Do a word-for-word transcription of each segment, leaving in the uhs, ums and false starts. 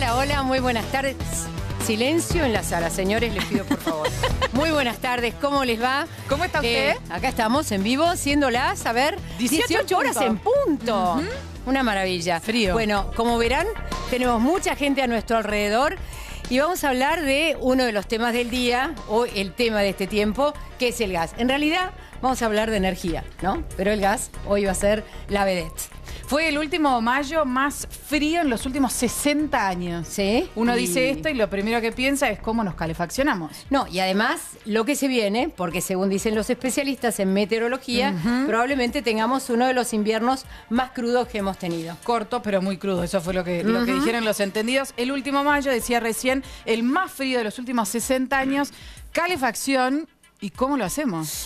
Hola, hola, muy buenas tardes. Silencio en la sala, señores, les pido por favor. Muy buenas tardes, ¿cómo les va? ¿Cómo está usted? Eh, acá estamos en vivo, siendo las, a ver, dieciocho, dieciocho horas en punto. Uh-huh. Una maravilla. Frío. Bueno, como verán, tenemos mucha gente a nuestro alrededor y vamos a hablar de uno de los temas del día, o el tema de este tiempo, que es el gas. En realidad, vamos a hablar de energía, ¿no? Pero el gas hoy va a ser la vedette. Fue el último mayo más frío en los últimos sesenta años. Sí. Uno y... dice esto y lo primero que piensa es cómo nos calefaccionamos. No, y además lo que se viene, porque según dicen los especialistas en meteorología, uh-huh. probablemente tengamos uno de los inviernos más crudos que hemos tenido. Corto, pero muy crudo. Eso fue lo que, uh-huh. lo que dijeron los entendidos. El último mayo, decía recién, el más frío de los últimos sesenta años. Calefacción. ¿Y cómo lo hacemos?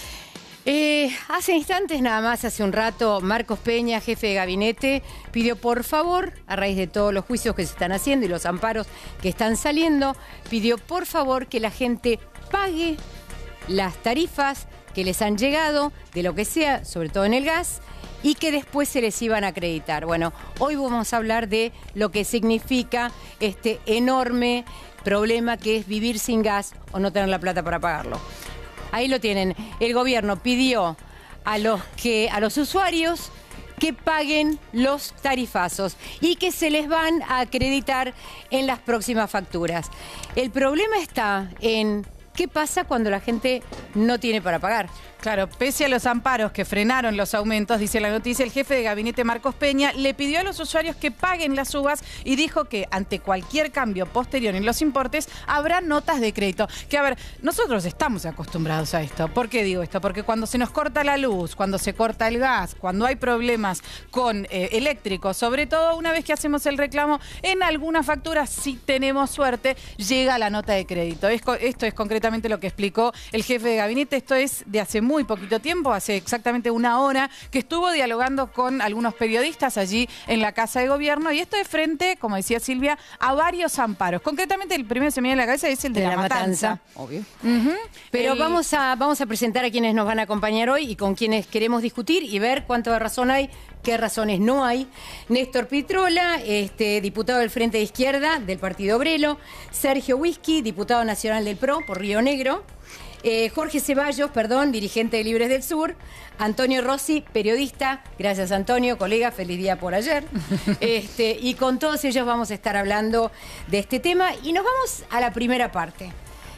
Eh, hace instantes nada más, hace un rato, Marcos Peña, jefe de gabinete, pidió por favor, a raíz de todos los juicios que se están haciendo y los amparos que están saliendo, pidió por favor que la gente pague las tarifas que les han llegado, de lo que sea, sobre todo en el gas, y que después se les iban a acreditar. Bueno, hoy vamos a hablar de lo que significa este enorme problema que es vivir sin gas o no tener la plata para pagarlo. Ahí lo tienen. El gobierno pidió a los, que, a los usuarios que paguen los tarifazos y que se les van a acreditar en las próximas facturas. El problema está en qué pasa cuando la gente no tiene para pagar. Claro, pese a los amparos que frenaron los aumentos, dice la noticia, el jefe de gabinete Marcos Peña le pidió a los usuarios que paguen las subas y dijo que ante cualquier cambio posterior en los importes habrá notas de crédito. Que a ver, nosotros estamos acostumbrados a esto. ¿Por qué digo esto? Porque cuando se nos corta la luz, cuando se corta el gas, cuando hay problemas con eh, eléctricos, sobre todo una vez que hacemos el reclamo, en alguna factura, si tenemos suerte, llega la nota de crédito. Esto es concretamente lo que explicó el jefe de gabinete. Esto es de hace muy poquito tiempo, hace exactamente una hora, que estuvo dialogando con algunos periodistas allí en la Casa de Gobierno, y esto es frente, como decía Silvia, a varios amparos. Concretamente, el primero que se me viene a la cabeza es el de, de la, la matanza. matanza. Obvio. Uh-huh. Pero el... vamos, a, vamos a presentar a quienes nos van a acompañar hoy y con quienes queremos discutir y ver cuánto de razón hay, qué razones no hay. Néstor Pitrola, este, diputado del Frente de Izquierda del Partido Obrero. Sergio Whisky, diputado nacional del P R O por Río Negro. Eh, Jorge Ceballos, perdón, dirigente de Libres del Sur. Antonio Rossi, periodista. Gracias, Antonio, colega, feliz día por ayer. este, y con todos ellos vamos a estar hablando de este tema. Y nos vamos a la primera parte.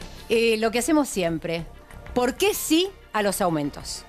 Eh, lo que hacemos siempre. ¿Por qué sí a los aumentos?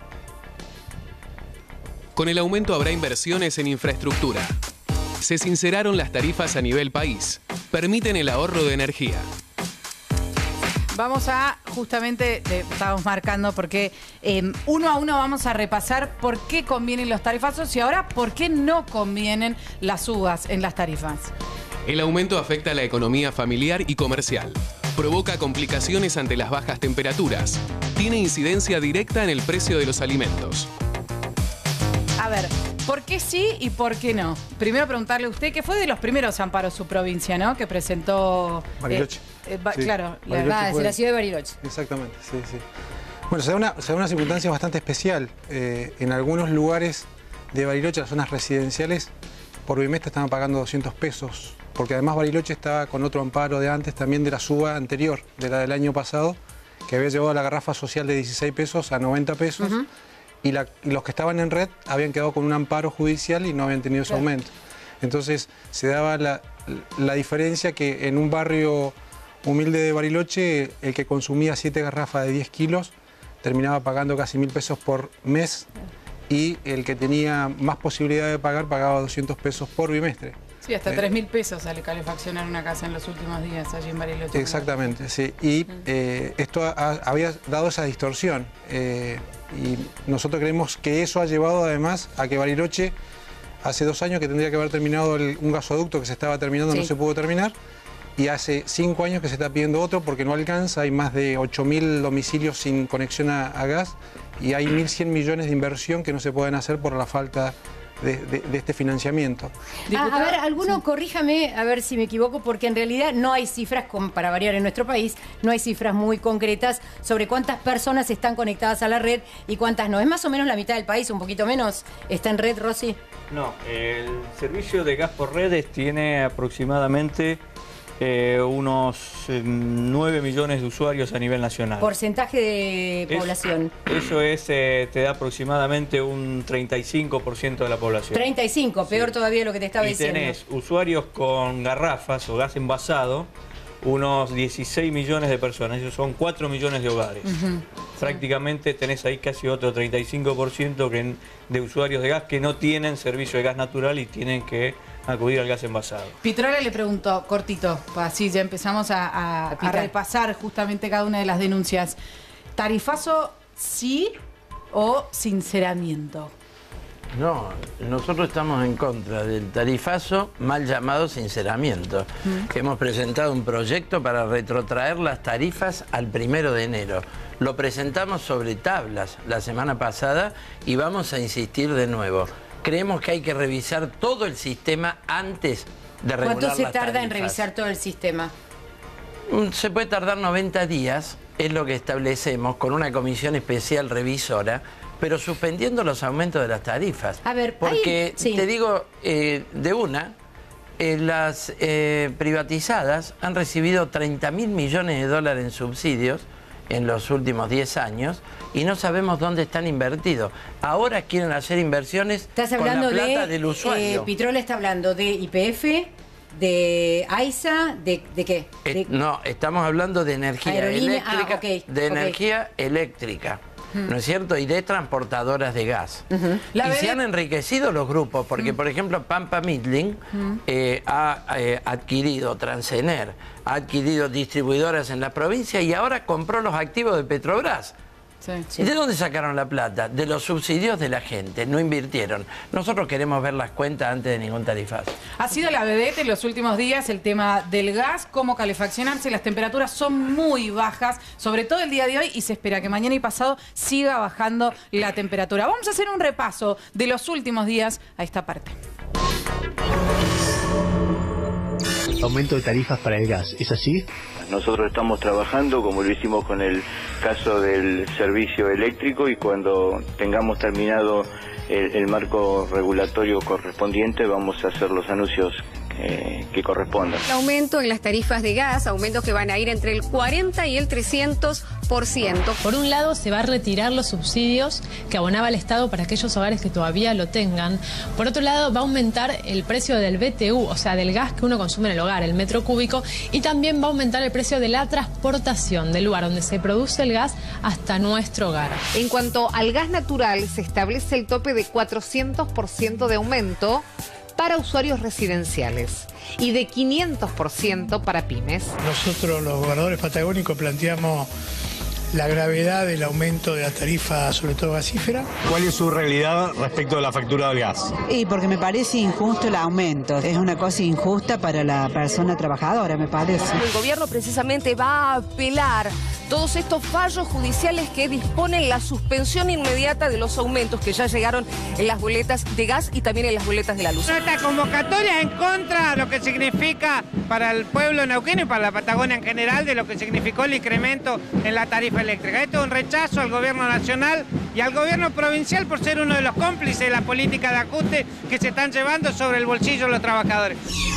Con el aumento habrá inversiones en infraestructura. Se sinceraron las tarifas a nivel país. Permiten el ahorro de energía. Vamos a, justamente, eh, estamos marcando porque eh, uno a uno vamos a repasar por qué convienen los tarifazos y ahora por qué no convienen las subas en las tarifas. El aumento afecta a la economía familiar y comercial. Provoca complicaciones ante las bajas temperaturas. Tiene incidencia directa en el precio de los alimentos. A ver, ¿por qué sí y por qué no? Primero preguntarle a usted, que fue de los primeros amparos su provincia, ¿no? Que presentó... Bariloche. Eh, eh, ba sí. Claro, la, Bariloche ah, de la ciudad de Bariloche. Exactamente, sí, sí. Bueno, se da una, se da una circunstancia bastante especial. Eh, en algunos lugares de Bariloche, las zonas residenciales, por bimestre estaban pagando doscientos pesos, porque además Bariloche estaba con otro amparo de antes, también de la suba anterior, de la del año pasado, que había llevado la garrafa social de dieciséis pesos a noventa pesos. Uh-huh. Y, la, y los que estaban en red habían quedado con un amparo judicial y no habían tenido ese claro. aumento. Entonces se daba la, la diferencia que en un barrio humilde de Bariloche, el que consumía siete garrafas de diez kilos terminaba pagando casi mil pesos por mes y el que tenía más posibilidad de pagar pagaba doscientos pesos por bimestre. Sí, hasta eh, tres mil pesos sale calefaccionar una casa en los últimos días allí en Bariloche. Exactamente, sí. Y eh, esto ha, había dado esa distorsión. Eh, y nosotros creemos que eso ha llevado además a que Bariloche, hace dos años que tendría que haber terminado el, un gasoducto que se estaba terminando, sí. no se pudo terminar. Y hace cinco años que se está pidiendo otro porque no alcanza. Hay más de ocho mil domicilios sin conexión a, a gas y hay mil cien millones de inversión que no se pueden hacer por la falta de, de, de este financiamiento. Ah, a ver, alguno corríjame, a ver si me equivoco, porque en realidad no hay cifras, con, para variar en nuestro país, no hay cifras muy concretas sobre cuántas personas están conectadas a la red y cuántas no. ¿Es más o menos la mitad del país, un poquito menos? ¿Está en red, Rosy? No, el servicio de gas por redes tiene aproximadamente eh, unos eh, nueve millones de usuarios a nivel nacional. ¿Porcentaje de Es- población? Eso es, eh, te da aproximadamente un treinta y cinco por ciento de la población. treinta y cinco, peor Sí. todavía lo que te estaba Y diciendo. tenés usuarios con garrafas o gas envasado, unos dieciséis millones de personas, esos son cuatro millones de hogares. Prácticamente tenés ahí casi otro treinta y cinco por ciento que, de usuarios de gas que no tienen servicio de gas natural y tienen que acudir al gas envasado. Pitrola le preguntó, cortito, así ya empezamos a, a- A a picar. repasar justamente cada una de las denuncias. ¿Tarifazo sí o sinceramiento? No, nosotros estamos en contra del tarifazo mal llamado sinceramiento. Hemos presentado un proyecto para retrotraer las tarifas al primero de enero. Lo presentamos sobre tablas la semana pasada y vamos a insistir de nuevo. Creemos que hay que revisar todo el sistema antes de regular ¿Cuánto se las tarda en tarifas. revisar todo el sistema? Mm, Se puede tardar noventa días, es lo que establecemos, con una comisión especial revisora, pero suspendiendo los aumentos de las tarifas. A ver, porque ahí- sí. te digo, eh, de una, eh, las eh, privatizadas han recibido treinta mil millones de dólares en subsidios en los últimos diez años y no sabemos dónde están invertidos. Ahora quieren hacer inversiones Estás con hablando la plata de... del usuario. Eh, Pitrola está hablando de I P F, de AISA, de, ¿de qué? Eh, De- No, estamos hablando de energía Aerolínea, ah, eléctrica, ok, de ok. energía eléctrica, ¿no es cierto? Y de transportadoras de gas. La Y B D- se han enriquecido los grupos, porque por ejemplo Pampa Midling eh, ha eh, adquirido Transener, ha adquirido distribuidoras en la provincia y ahora compró los activos de Petrobras. Sí. ¿Y de dónde sacaron la plata? De los subsidios de la gente, no invirtieron. Nosotros queremos ver las cuentas antes de ningún tarifazo. Ha sido la vedette en los últimos días el tema del gas, cómo calefaccionarse. Las temperaturas son muy bajas, sobre todo el día de hoy, y se espera que mañana y pasado siga bajando la temperatura. Vamos a hacer un repaso de los últimos días a esta parte. Aumento de tarifas para el gas, ¿es así? Nosotros estamos trabajando, como lo hicimos con el caso del servicio eléctrico, y cuando tengamos terminado el, el marco regulatorio correspondiente vamos a hacer los anuncios eh, que correspondan. Aumento en las tarifas de gas, aumentos que van a ir entre el cuarenta y el trescientos por ciento. Por un lado, se va a retirar los subsidios que abonaba el Estado para aquellos hogares que todavía lo tengan. Por otro lado, va a aumentar el precio del B T U, o sea, del gas que uno consume en el hogar, el metro cúbico, y también va a aumentar el precio de la transportación del lugar donde se produce el gas hasta nuestro hogar. En cuanto al gas natural, se establece el tope de cuatrocientos por ciento de aumento para usuarios residenciales y de quinientos por ciento para pymes. Nosotros los gobernadores patagónicos planteamos la gravedad del aumento de la tarifa, sobre todo gasífera. ¿Cuál es su realidad respecto de la factura del gas? Y porque me parece injusto el aumento. Es una cosa injusta para la persona trabajadora, me parece. El gobierno precisamente va a apelar todos estos fallos judiciales que disponen la suspensión inmediata de los aumentos que ya llegaron en las boletas de gas y también en las boletas de la luz. Esta convocatoria en contra de lo que significa para el pueblo neuquino y para la Patagonia en general de lo que significó el incremento en la tarifa eléctrica. Esto es un rechazo al gobierno nacional y al gobierno provincial por ser uno de los cómplices de la política de ajuste que se están llevando sobre el bolsillo de los trabajadores.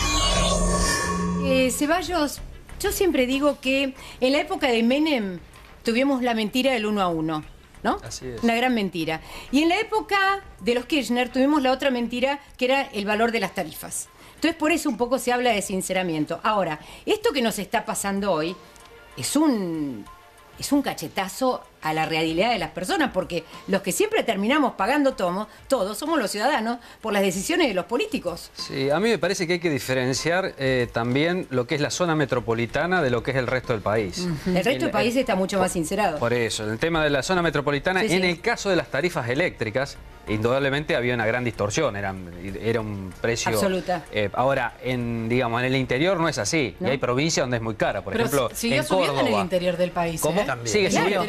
Eh, Ceballos, yo siempre digo que en la época de Menem tuvimos la mentira del uno a uno, ¿no? Así es. Una gran mentira. Y en la época de los Kirchner tuvimos la otra mentira, que era el valor de las tarifas. Entonces, por eso un poco se habla de sinceramiento. Ahora, esto que nos está pasando hoy es un, es un cachetazo a la realidad de las personas, porque los que siempre terminamos pagando todo, todos somos los ciudadanos por las decisiones de los políticos. Sí, a mí me parece que hay que diferenciar eh, también lo que es la zona metropolitana de lo que es el resto del país. Uh-huh. El resto del país está mucho más sincerado. Por eso, en el tema de la zona metropolitana, Sí, sí. en el caso de las tarifas eléctricas, indudablemente había una gran distorsión, era, era un precio... Absoluta. Eh, ahora, en, digamos, en el interior no es así, ¿No? y hay provincias donde es muy cara, por Pero ejemplo, siguió en subiendo Córdoba. en el interior del país. ¿Cómo? ¿eh? También. Sigue Claro, subiendo, el interior del país claro.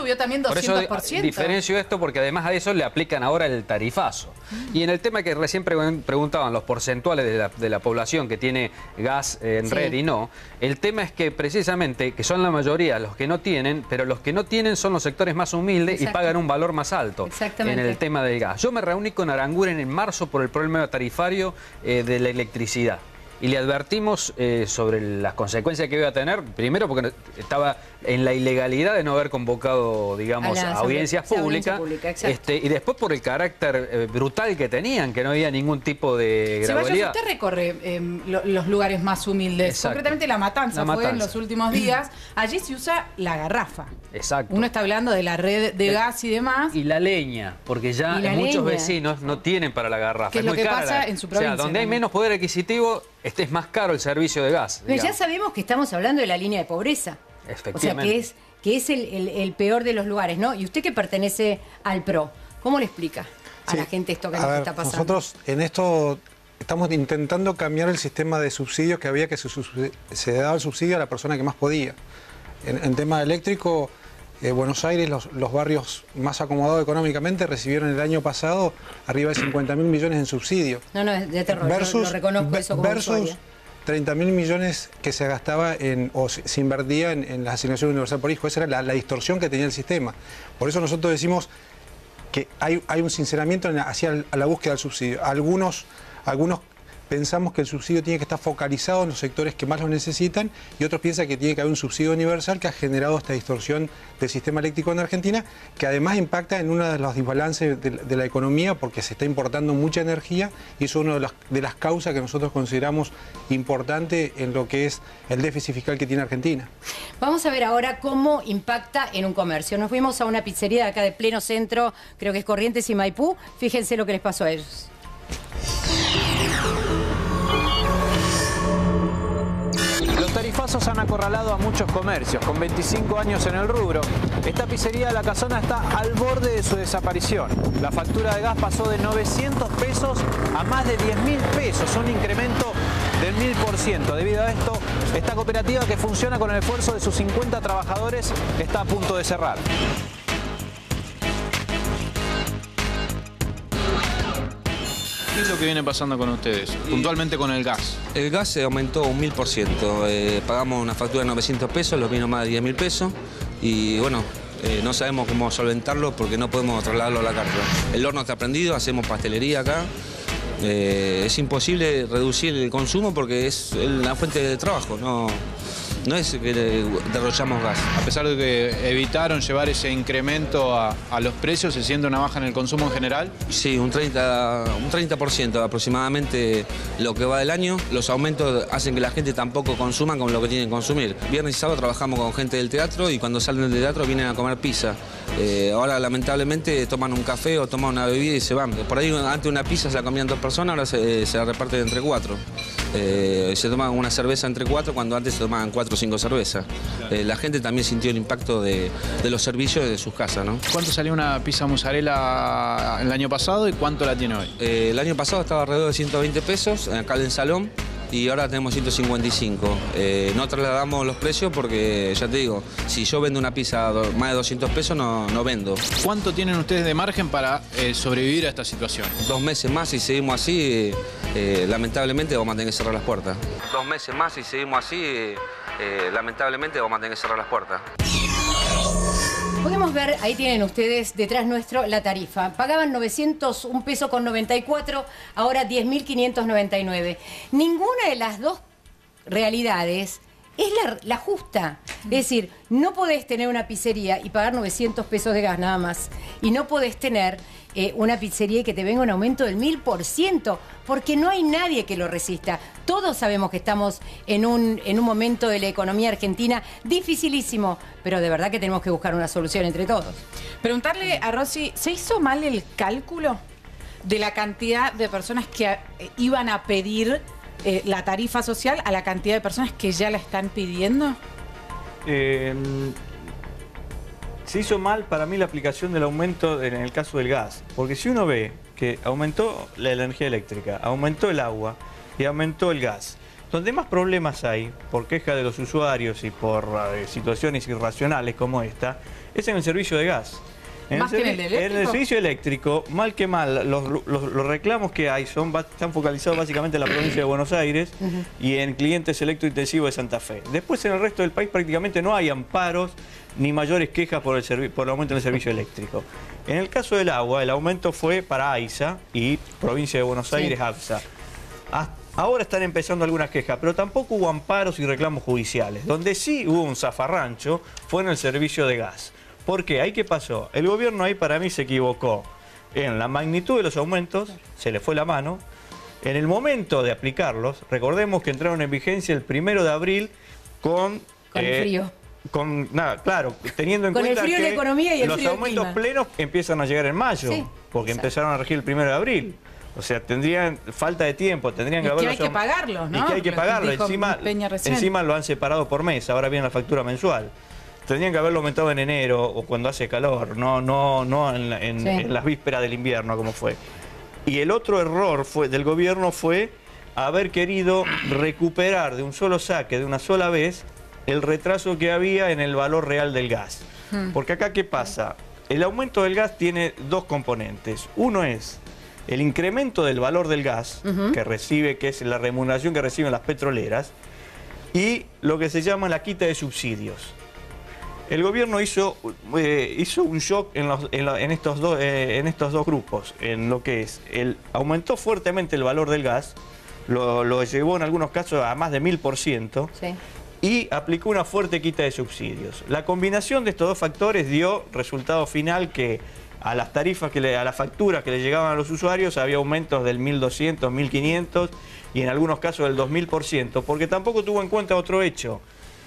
subió también Por doscientos eso por ciento. diferencio esto porque además a eso le aplican ahora el tarifazo. Mm. Y en el tema que recién preguntaban, los porcentuales de la, de la población que tiene gas en sí. red y no, el tema es que precisamente, que son la mayoría los que no tienen, pero los que no tienen son los sectores más humildes Exacto. y pagan un valor más alto en el tema del gas. Yo me reuní con Aranguren en marzo por el problema tarifario eh, de la electricidad. Y le advertimos eh, sobre las consecuencias que iba a tener, primero porque estaba en la ilegalidad de no haber convocado, digamos, a audiencias públicas, pública, este, y después por el carácter eh, brutal que tenían, que no había ningún tipo de gradualidad. Usted recorre eh, lo, los lugares más humildes, Exacto. concretamente La Matanza, La Matanza fue en los últimos días, allí se usa la garrafa. Exacto. Uno está hablando de la red de gas y demás. Y la leña, porque ya muchos leña. vecinos no tienen para la garrafa. Que es, es muy lo que cara pasa la, en su provincia. O sea, donde hay menos poder adquisitivo, este es más caro el servicio de gas. Pero digamos. Ya sabemos que estamos hablando de la línea de pobreza. Efectivamente. O sea, que es, que es el, el, el peor de los lugares, ¿no? Y usted que pertenece al P R O, ¿cómo le explica a sí. la gente esto que a nos ver, está pasando? Nosotros en esto estamos intentando cambiar el sistema de subsidios que había, que se, se daba el subsidio a la persona que más podía. En, en tema eléctrico, eh, Buenos Aires, los, los barrios más acomodados económicamente recibieron el año pasado arriba de cincuenta mil millones en subsidio. No, no, es de terror, versus, lo, lo reconozco eso como versus usuaria. treinta mil millones que se gastaba en, o se, se invertía en, en la asignación universal por hijo. Esa era la, la distorsión que tenía el sistema. Por eso nosotros decimos que hay, hay un sinceramiento en la, hacia a la búsqueda del subsidio. Algunos, algunos pensamos que el subsidio tiene que estar focalizado en los sectores que más lo necesitan y otros piensan que tiene que haber un subsidio universal que ha generado esta distorsión del sistema eléctrico en Argentina, que además impacta en uno de los desbalances de, de la economía porque se está importando mucha energía y eso es una de las, de las causas que nosotros consideramos importante en lo que es el déficit fiscal que tiene Argentina. Vamos a ver ahora cómo impacta en un comercio. Nos fuimos a una pizzería de acá de pleno centro, creo que es Corrientes y Maipú. Fíjense lo que les pasó a ellos. Los tarifazos han acorralado a muchos comercios. Con veinticinco años en el rubro, esta pizzería de La Casona está al borde de su desaparición. La factura de gas pasó de novecientos pesos a más de diez mil pesos, un incremento del mil por ciento. Debido a esto, esta cooperativa, que funciona con el esfuerzo de sus cincuenta trabajadores, está a punto de cerrar. ¿Qué es lo que viene pasando con ustedes, puntualmente con el gas? El gas se aumentó un mil por ciento. Eh, pagamos una factura de novecientos pesos, lo vino más de diez mil pesos. Y bueno, eh, no sabemos cómo solventarlo porque no podemos trasladarlo a la carga. El horno está prendido, hacemos pastelería acá. Eh, es imposible reducir el consumo porque es la fuente de trabajo, no, no es que derrochamos gas. A pesar de que evitaron llevar ese incremento a, a los precios, ¿se siente una baja en el consumo en general? Sí, un treinta por ciento aproximadamente lo que va del año. Los aumentos hacen que la gente tampoco consuma con lo que tienen que consumir. Viernes y sábado trabajamos con gente del teatro y cuando salen del teatro vienen a comer pizza. Eh, ahora lamentablemente toman un café o toman una bebida y se van. Por ahí antes una pizza se la comían dos personas, ahora se, se la reparten entre cuatro. Eh, se toman una cerveza entre cuatro cuando antes se tomaban cuatro o cinco cervezas. Eh, la gente también sintió el impacto de, de los servicios de sus casas, ¿no? ¿Cuánto salió una pizza mozzarella el año pasado y cuánto la tiene hoy? Eh, el año pasado estaba alrededor de ciento veinte pesos, acá en el salón, y ahora tenemos ciento cincuenta y cinco. Eh, no trasladamos los precios porque, ya te digo, si yo vendo una pizza más de doscientos pesos, no, no vendo. ¿Cuánto tienen ustedes de margen para eh, sobrevivir a esta situación? Dos meses más y seguimos así, eh, lamentablemente vamos a tener que cerrar las puertas. Dos meses más y seguimos así, eh, lamentablemente vamos a tener que cerrar las puertas. Podemos ver, ahí tienen ustedes detrás nuestro la tarifa. Pagaban novecientos un peso con noventa y cuatro, ahora diez mil quinientos noventa y nueve. Ninguna de las dos realidades es la, la justa. Es decir, no podés tener una pizzería y pagar novecientos pesos de gas nada más. Y no podés tener eh, una pizzería y que te venga un aumento del mil por ciento, porque no hay nadie que lo resista. Todos sabemos que estamos en un, en un momento de la economía argentina dificilísimo, pero de verdad que tenemos que buscar una solución entre todos. Preguntarle a Rosy, ¿se hizo mal el cálculo de la cantidad de personas que eh, iban a pedir eh, la tarifa social a la cantidad de personas que ya la están pidiendo? Eh, se hizo mal para mí la aplicación del aumento en el caso del gas, porque si uno ve que aumentó la energía eléctrica, aumentó el agua y aumentó el gas, donde más problemas hay, por queja de los usuarios y por eh, situaciones irracionales como esta, es en el servicio de gas. En ¿Más el, que en el eléctrico? En el servicio eléctrico, mal que mal, los, los, los reclamos que hay son están focalizados básicamente en la provincia de Buenos Aires uh-huh. y en clientes electrointensivos de Santa Fe. Después en el resto del país prácticamente no hay amparos ni mayores quejas por el, por el aumento en el servicio eléctrico. En el caso del agua, el aumento fue para AISA y provincia de Buenos Aires, sí. ABSA. Hasta ahora están empezando algunas quejas, pero tampoco hubo amparos y reclamos judiciales. Donde sí hubo un zafarrancho fue en el servicio de gas. ¿Por qué? ¿Ahí qué pasó? El gobierno ahí para mí se equivocó en la magnitud de los aumentos, se le fue la mano. En el momento de aplicarlos, recordemos que entraron en vigencia el primero de abril con... Con eh, el frío. Con, nada, claro, teniendo en con cuenta el frío que de la economía y el los frío aumentos clima. plenos empiezan a llegar en mayo, sí, porque exacto. empezaron a regir el primero de abril. O sea, tendrían falta de tiempo, tendrían que haberlo. Y que hay que pagarlos, ¿no? Y que hay que pagarlo. Encima, encima lo han separado por mes, ahora viene la factura mensual. Tendrían que haberlo aumentado en enero o cuando hace calor, no, no, no en, en, sí. en las vísperas del invierno como fue. Y el otro error fue del gobierno fue haber querido recuperar de un solo saque, de una sola vez, el retraso que había en el valor real del gas. Hmm. Porque acá, ¿qué pasa? El aumento del gas tiene dos componentes. Uno es el incremento del valor del gas, uh-huh. que recibe, que es la remuneración que reciben las petroleras, y lo que se llama la quita de subsidios. El gobierno hizo, eh, hizo un shock en, los, en, la, en, estos do, eh, en estos dos grupos, en lo que es, el, aumentó fuertemente el valor del gas, lo, lo llevó en algunos casos a más de mil por ciento, sí. y aplicó una fuerte quita de subsidios. La combinación de estos dos factores dio resultado final que a las tarifas, que le, a las facturas que le llegaban a los usuarios había aumentos del mil doscientos, mil quinientos y en algunos casos del dos mil por ciento, porque tampoco tuvo en cuenta otro hecho.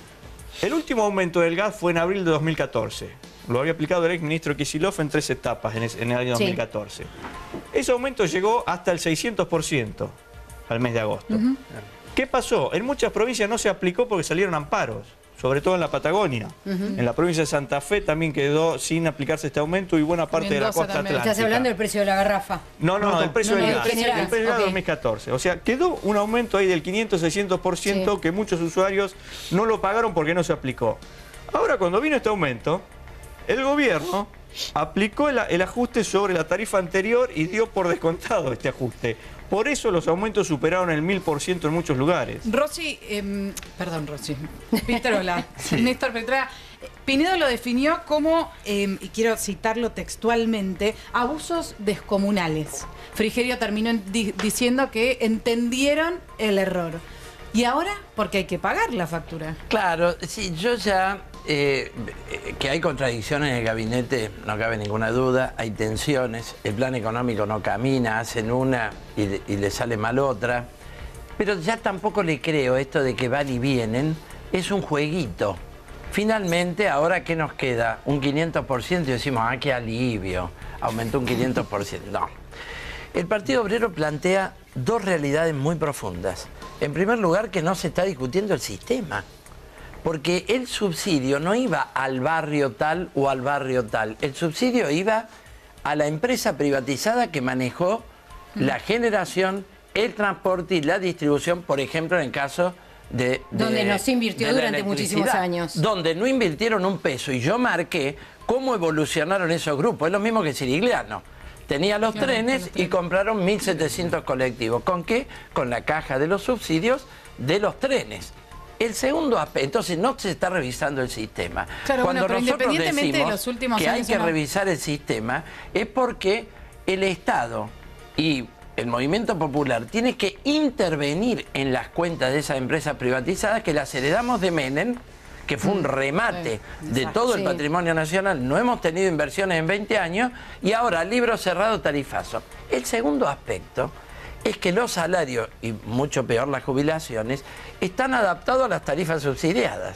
El último aumento del gas fue en abril de dos mil catorce. Lo había aplicado el exministro Kicillof en tres etapas en, en el año sí. dos mil catorce. Ese aumento llegó hasta el seiscientos por ciento al mes de agosto. Uh-huh. ¿Qué pasó? En muchas provincias no se aplicó porque salieron amparos, sobre todo en la Patagonia. Uh-huh. En la provincia de Santa Fe también quedó sin aplicarse este aumento y buena parte Mendoza de la costa también. Atlántica. ¿Estás hablando del precio de la garrafa? No, no, no del precio no, del no, gas. General. El precio del gas de dos mil catorce. O sea, quedó un aumento ahí del quinientos, seiscientos por ciento sí. que muchos usuarios no lo pagaron porque no se aplicó. Ahora, cuando vino este aumento, el gobierno aplicó el, el ajuste sobre la tarifa anterior y dio por descontado este ajuste. Por eso los aumentos superaron el mil por ciento en muchos lugares. Rossi, eh, perdón Rossi, Pitrola, sí. Néstor Pitrola, Pinedo lo definió como, eh, y quiero citarlo textualmente, abusos descomunales. Frigerio terminó en, di, diciendo que entendieron el error. ¿Y ahora? Porque hay que pagar la factura. Claro, sí, yo ya... Eh, que hay contradicciones en el gabinete, no cabe ninguna duda, hay tensiones, el plan económico no camina, hacen una y, y le sale mal otra, pero ya tampoco le creo esto de que van y vienen, es un jueguito. Finalmente, ahora ¿qué nos queda? Un quinientos por ciento y decimos, ah, qué alivio, aumentó un quinientos por ciento. No. El Partido Obrero plantea dos realidades muy profundas. En primer lugar, que no se está discutiendo el sistema. Porque el subsidio no iba al barrio tal o al barrio tal. El subsidio iba a la empresa privatizada que manejó la generación, el transporte y la distribución, por ejemplo, en el caso de... de donde no se invirtió durante muchísimos años. Donde no invirtieron un peso. Y yo marqué cómo evolucionaron esos grupos. Es lo mismo que Sirigliano. Tenía los claro, trenes los trenes. Y compraron mil setecientos colectivos. ¿Con qué? Con la caja de los subsidios de los trenes. El segundo aspecto, entonces no se está revisando el sistema. Claro, Cuando bueno, nosotros independientemente decimos de los últimos que hay años que no. revisar el sistema, es porque el Estado y el movimiento popular tiene que intervenir en las cuentas de esas empresas privatizadas que las heredamos de Menem, que fue un remate sí, de todo el sí. patrimonio nacional. No hemos tenido inversiones en veinte años y ahora libro cerrado, tarifazo. El segundo aspecto es que los salarios, y mucho peor las jubilaciones, están adaptados a las tarifas subsidiadas.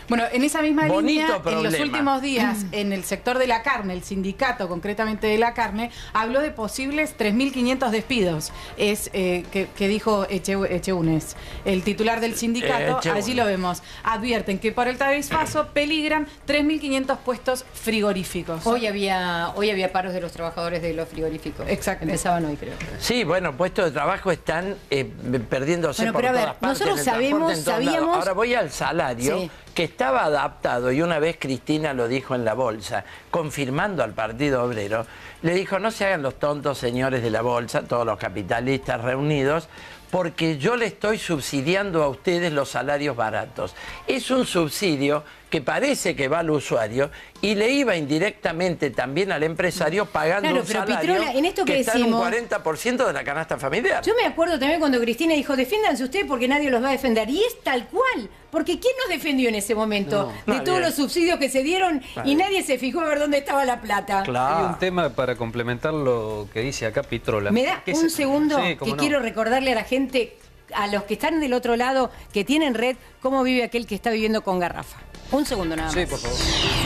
Bueno, en esa misma Bonito línea, problema. en los últimos días, en el sector de la carne, el sindicato concretamente de la carne, habló de posibles tres mil quinientos despidos. Es eh, que, que dijo Eche, Echeunes, el titular del sindicato, Eh, allí lo vemos. Advierten que por el tarifazo peligran tres mil quinientos puestos frigoríficos. Hoy había, hoy había paros de los trabajadores de los frigoríficos. Exacto. Empezaban hoy, creo. Sí, bueno, puestos de trabajo están eh, perdiéndose Bueno, por pero a ver, todas partes. nosotros en el sabemos, transporte, en todos lados. sabíamos- Ahora voy al salario, Sí. que estaba adaptado, y una vez Cristina lo dijo en la bolsa, confirmando al Partido Obrero, le dijo: no se hagan los tontos, señores de la bolsa, todos los capitalistas reunidos, porque yo le estoy subsidiando a ustedes los salarios baratos. Es un subsidio que parece que va al usuario y le iba indirectamente también al empresario pagando Claro, un pero, salario Pitrola, en esto que está en un decimos- cuarenta por ciento de la canasta familiar. Yo me acuerdo también cuando Cristina dijo, defiéndanse ustedes porque nadie los va a defender. Y es tal cual. Porque ¿quién nos defendió en ese momento? No, de nadie. todos los subsidios que se dieron Nadie. y nadie se fijó a ver dónde estaba la plata. Hay un tema para complementar lo que dice acá Pitrola. ¿Me da Que un es- segundo? Sí, que cómo no. quiero recordarle a la gente, a los que están del otro lado, que tienen red, cómo vive aquel que está viviendo con garrafa. Un segundo nada más. Sí, por favor.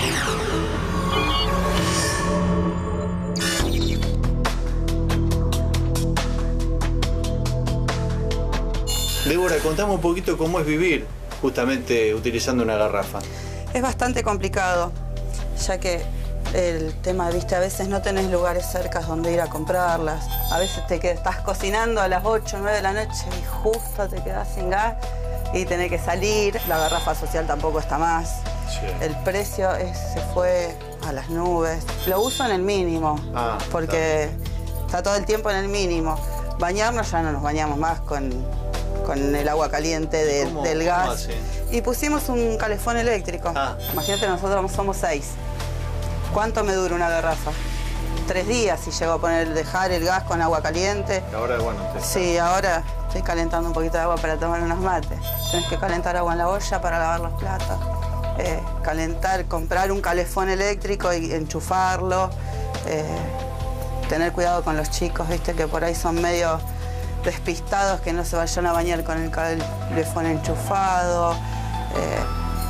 Débora, contame un poquito cómo es vivir justamente utilizando una garrafa. Es bastante complicado, ya que el tema, viste, a veces no tenés lugares cerca donde ir a comprarlas. A veces te quedas, estás cocinando a las ocho, nueve de la noche y justo te quedás sin gas y tenés que salir. La garrafa social tampoco está más. Sí. El precio es- se fue a las nubes. Lo uso en el mínimo, Ah, porque está todo el tiempo en el mínimo. Bañarnos ya no nos bañamos más con, con el agua caliente de- ¿Cómo- del cómo gas. hacen? Y pusimos un calefón eléctrico. Imagínate, nosotros somos seis. ¿Cuánto me dura una garrafa? Tres días si llego a poner, dejar el gas con agua caliente. Ahora, bueno, te- Sí, ahora estoy calentando un poquito de agua para tomar unos mates. Tienes que calentar agua en la olla para lavar los platos. Eh, calentar, comprar un calefón eléctrico y enchufarlo. Eh, tener cuidado con los chicos, viste, que por ahí son medio despistados, que no se vayan a bañar con el calefón enchufado. Eh,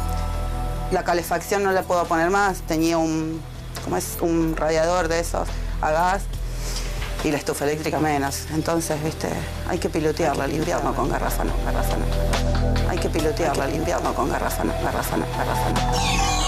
la calefacción no la puedo poner más, tenía un, ¿cómo es? Un radiador de esos a gas y la estufa eléctrica menos. Entonces, viste, hay que pilotearla al invierno con garrafa no, garrafa no. Hay que pilotearla al invierno con garrafa no, garrafa no, garrafa no.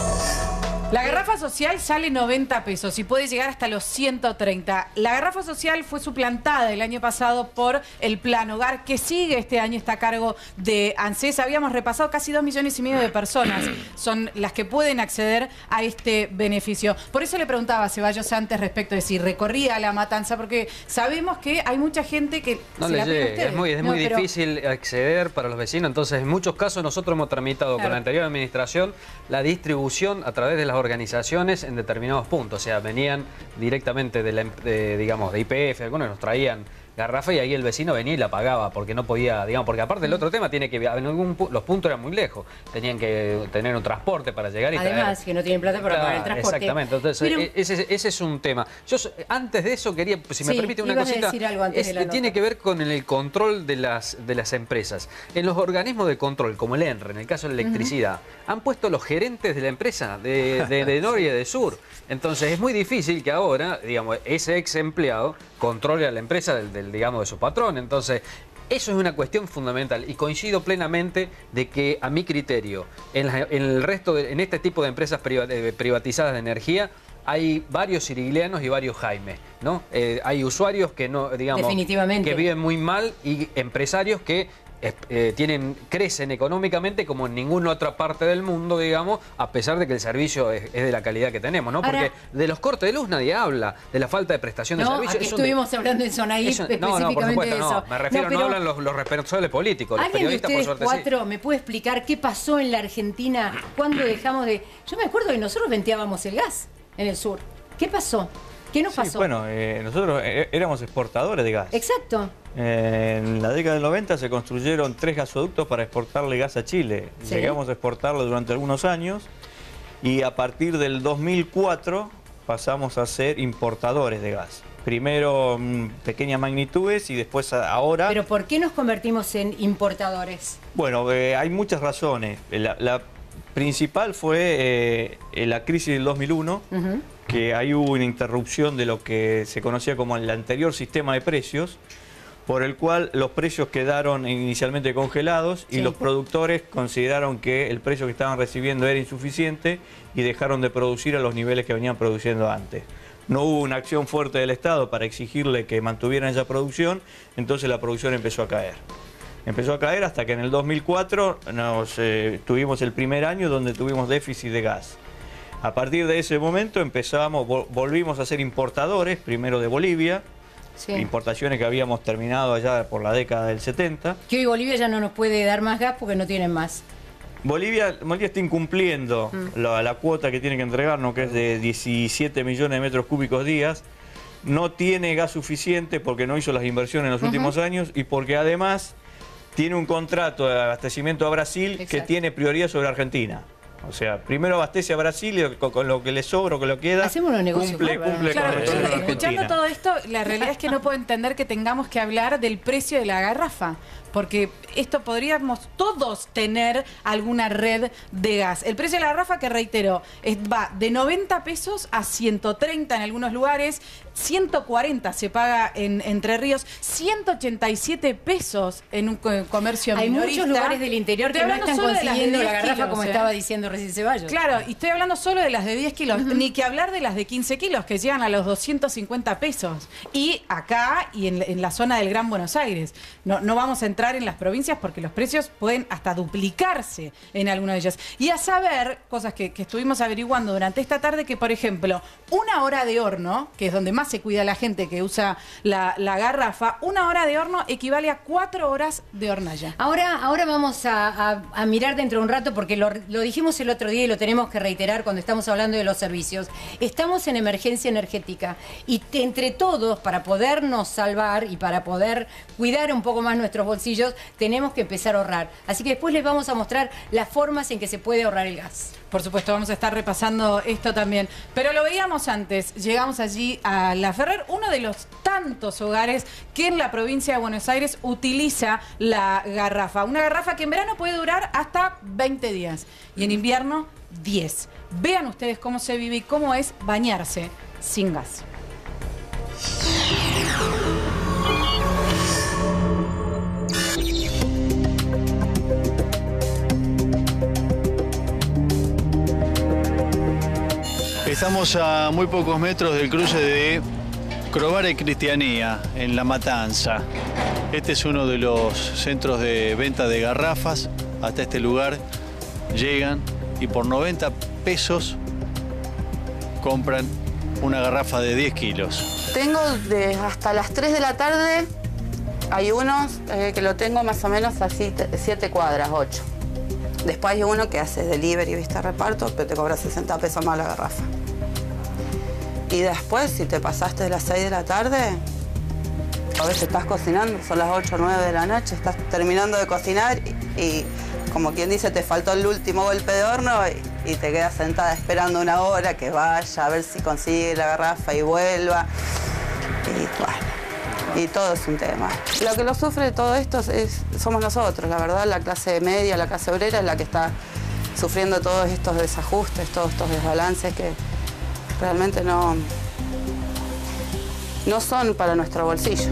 La garrafa social sale noventa pesos y puede llegar hasta los ciento treinta. La garrafa social fue suplantada el año pasado por el Plan Hogar, que sigue este año, está a cargo de ANSES. Habíamos repasado casi dos millones y medio de personas son las que pueden acceder a este beneficio. Por eso le preguntaba a Ceballos antes respecto de si recorría La Matanza, porque sabemos que hay mucha gente que No se le la pide a llega, ustedes. es muy, es No, muy pero- difícil acceder para los vecinos, entonces en muchos casos nosotros hemos tramitado Claro. con la anterior administración la distribución a través de las organizaciones en determinados puntos, o sea, venían directamente de, la, em- de, digamos, de I P F, algunos nos traían garrafa y ahí el vecino venía y la pagaba porque no podía, digamos, porque aparte el otro tema tiene que, en algún pu- los puntos eran muy lejos, tenían que tener un transporte para llegar y Además, traer. que no tienen plata para pagar el Claro, transporte. exactamente, entonces Pero- e- ese, ese es un tema. Yo so- antes de eso quería, si me Sí, permite una ibas a cosita, decir algo antes es- de la tiene nota. que ver con el control de las, de las empresas. En los organismos de control, como el ENRE, en el caso de la electricidad, han puesto los gerentes de la empresa, de, de, de Norte y de Sur. Entonces es muy difícil que ahora, digamos, ese ex empleado controle a la empresa del, del, digamos, de su patrón. Entonces, eso es una cuestión fundamental y coincido plenamente de que, a mi criterio, en, la- en el resto, de, en este tipo de empresas priva- eh, privatizadas de energía, hay varios siriglianos y varios Jaime, ¿no? Eh, hay usuarios que no, digamos, Definitivamente. que viven muy mal y empresarios que eh, eh, tienen, crecen económicamente como en ninguna otra parte del mundo, digamos, a pesar de que el servicio es, es de la calidad que tenemos, ¿no? Ahora- Porque de los cortes de luz nadie habla, de la falta de prestación de No, servicio. aquí es un de- estuvimos hablando en Sonaí es un- específicamente no, no, por supuesto, de no. eso. Me refiero, No, no, pero- hablan los, los responsables políticos, los ¿Alguien de periodistas, por ustedes suerte, sí. cuatro me puede explicar qué pasó en la Argentina cuando dejamos de...? Yo me acuerdo que nosotros venteábamos el gas en el sur. ¿Qué pasó? ¿Qué nos Sí, pasó? bueno, eh, nosotros eh, éramos exportadores de gas. Exacto. Eh, en la década del noventa se construyeron tres gasoductos para exportarle gas a Chile. Sí. Llegamos a exportarlo durante algunos años y a partir del dos mil cuatro pasamos a ser importadores de gas. Primero en pequeñas magnitudes y después a- ahora... ¿Pero por qué nos convertimos en importadores? Bueno, eh, hay muchas razones. La, la principal fue eh, la crisis del dos mil uno, uh-huh. que ahí hubo una interrupción de lo que se conocía como el anterior sistema de precios, por el cual los precios quedaron inicialmente congelados y sí. los productores consideraron que el precio que estaban recibiendo era insuficiente y dejaron de producir a los niveles que venían produciendo antes. No hubo una acción fuerte del Estado para exigirle que mantuvieran esa producción, entonces la producción empezó a caer. Empezó a caer hasta que en el dos mil cuatro nos, eh, tuvimos el primer año donde tuvimos déficit de gas. A partir de ese momento empezamos, volvimos a ser importadores, primero de Bolivia, sí. importaciones que habíamos terminado allá por la década del setenta. Que hoy Bolivia ya no nos puede dar más gas porque no tienen más. Bolivia, Bolivia está incumpliendo mm. la, la cuota que tiene que entregarnos, que es de diecisiete millones de metros cúbicos días. No tiene gas suficiente porque no hizo las inversiones en los uh-huh. últimos años y porque además tiene un contrato de abastecimiento a Brasil Exacto. que tiene prioridad sobre Argentina. O sea, primero abastece a Brasil y con, con lo que le sobra o que lo queda, hacemos un negocio cumple, cumple claro, con el escuchando todo esto, la realidad es que no puedo entender que tengamos que hablar del precio de la garrafa. Porque esto podríamos todos tener alguna red de gas. El precio de la garrafa, que reitero, es, va de noventa pesos a ciento treinta en algunos lugares, ciento cuarenta se paga en Entre Ríos, ciento ochenta y siete pesos en un comercio Hay minorista. Hay muchos lugares del interior que no están consiguiendo la garrafa, kilos, como ¿eh? estaba diciendo recién Ceballos. Claro, y estoy hablando solo de las de diez kilos, uh-huh. ni que hablar de las de quince kilos, que llegan a los doscientos cincuenta pesos. Y acá y en, en la zona del Gran Buenos Aires. No, no vamos a entrar en las provincias porque los precios pueden hasta duplicarse en algunas de ellas. Y a saber, cosas que, que estuvimos averiguando durante esta tarde, que por ejemplo, una hora de horno, que es donde más se cuida la gente que usa la, la garrafa, una hora de horno equivale a cuatro horas de hornalla. Ahora, ahora vamos a, a, a mirar dentro de un rato, porque lo, lo dijimos el otro día y lo tenemos que reiterar cuando estamos hablando de los servicios. Estamos en emergencia energética y te, entre todos, para podernos salvar y para poder cuidar un poco más nuestros bolsillos, tenemos que empezar a ahorrar. Así que después les vamos a mostrar las formas en que se puede ahorrar el gas. Por supuesto, vamos a estar repasando esto también. Pero lo veíamos antes, llegamos allí a La Ferrer, uno de los tantos hogares que en la provincia de Buenos Aires utiliza la garrafa. Una garrafa que en verano puede durar hasta veinte días y en invierno diez. Vean ustedes cómo se vive y cómo es bañarse sin gas. Estamos a muy pocos metros del cruce de Crobar y Cristianía, en La Matanza. Este es uno de los centros de venta de garrafas. Hasta este lugar llegan y por noventa pesos compran una garrafa de diez kilos. Tengo de hasta las tres de la tarde, hay unos eh, que lo tengo más o menos así, siete cuadras, ocho. Después hay uno que hace delivery, viste, reparto, pero te cobra sesenta pesos más la garrafa. Y después, si te pasaste de las seis de la tarde, a veces estás cocinando, son las ocho o nueve de la noche, estás terminando de cocinar y, y como quien dice, te faltó el último golpe de horno y, y te quedas sentada esperando una hora que vaya a ver si consigue la garrafa y vuelva. Y bueno, y todo es un tema. Lo que lo sufre de todo esto es, somos nosotros, la verdad, la clase media, la clase obrera es la que está sufriendo todos estos desajustes, todos estos desbalances que realmente no, no son para nuestro bolsillo.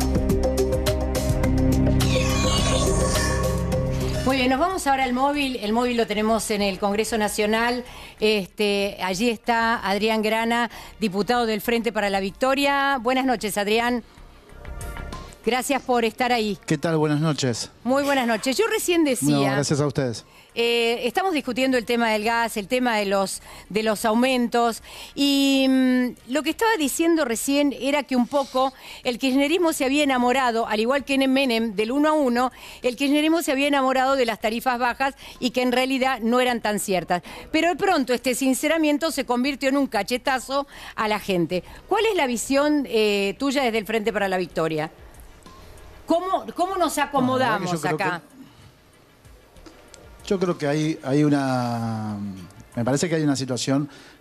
Muy bien, nos vamos ahora al móvil. El móvil lo tenemos en el Congreso Nacional. Este, allí está Adrián Grana, diputado del Frente para la Victoria. Buenas noches, Adrián. Gracias por estar ahí. ¿Qué tal? Buenas noches. Muy buenas noches. Yo recién decía... No, gracias a ustedes. Eh, estamos discutiendo el tema del gas, el tema de los, de los aumentos y mmm, lo que estaba diciendo recién era que un poco el kirchnerismo se había enamorado, al igual que en Menem, del uno a uno, el kirchnerismo se había enamorado de las tarifas bajas y que en realidad no eran tan ciertas. Pero de pronto este sinceramiento se convirtió en un cachetazo a la gente. ¿Cuál es la visión eh, tuya desde el Frente para la Victoria? ¿Cómo, cómo nos acomodamos no, acá? Que... Yo creo que hay, hay una... Me parece que hay una situación